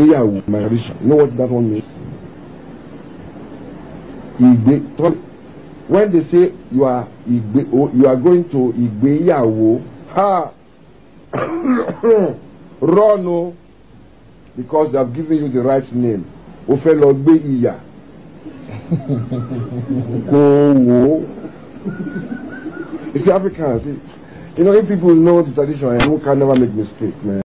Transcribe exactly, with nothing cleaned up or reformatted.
Ìgbéyàwó, my tradition. You know what that one means? Ìgbé, when they say you are Ìgbé, you are going to Ìgbéyàwó, ha, run o, because they have given you the right name. Ó fẹ́ lọ gbé ìyà. Kò wò. It's the Africans. You know, if people know the tradition, you can never make mistake, man.